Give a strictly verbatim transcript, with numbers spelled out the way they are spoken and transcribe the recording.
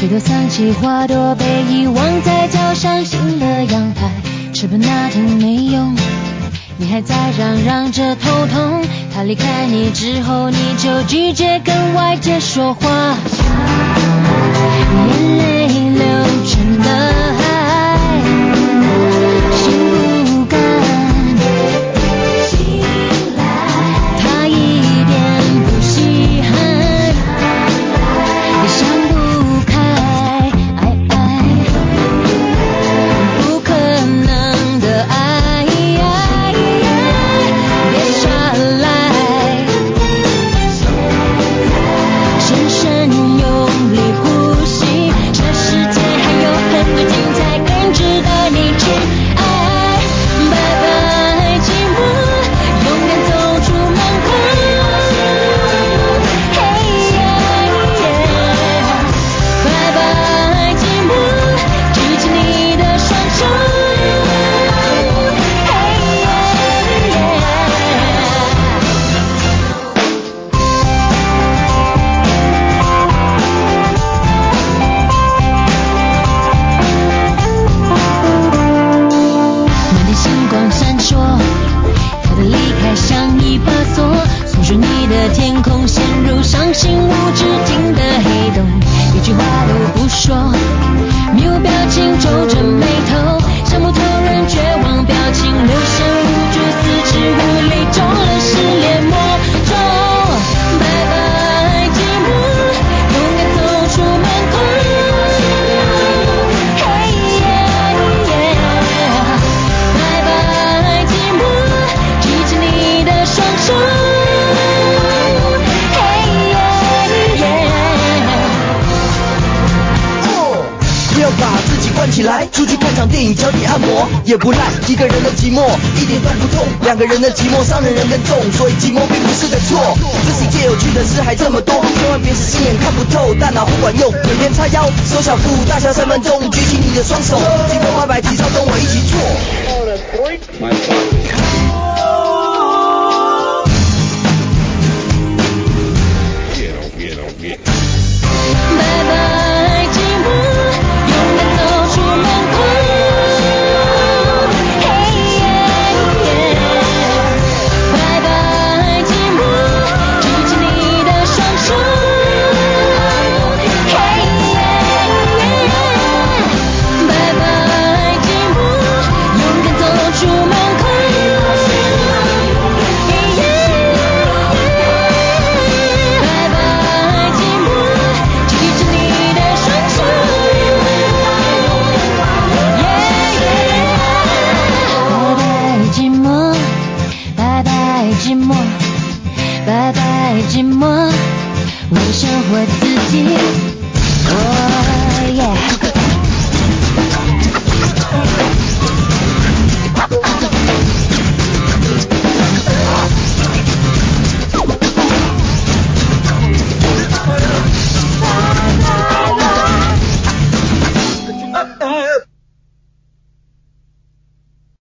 垂头丧气，花朵被遗忘在脚上，新的阳台吃不那疼没用，你还在嚷嚷着头痛。他离开你之后，你就拒绝跟外界说话，眼泪流成了海，心不甘。他一点不稀罕，也想不开，不可能的爱，别耍赖，深深用力呼吸，这世界还有很多精彩更值得你去爱。拜拜寂寞，勇敢走出门口，嘿呀耶，拜拜寂寞，举起你的双手，嘿呀耶。满天星光闪烁，他的离开像一把锁，诉说你的天空陷入伤心无止境的黑洞，一句话都不说，面无表情皱着眉头，像木头人绝望表情，流神无助，四肢无力，中了失恋魔咒。拜拜寂寞，勇敢走出门口，嘿呀耶，拜拜寂寞，举起你的双手，嘿呀耶。 不要把自己关起来，出去看场电影，脚底按摩也不赖。一个人的寂寞一点都不痛，两个人的寂寞伤人人更重，所以寂寞并不是个错。这世界有趣的事还这么多，千万别死心眼看不透，大脑不管用，每天叉腰，手小腹，大小三分钟，举起你的双手，寂寞八百体操跟我一起做。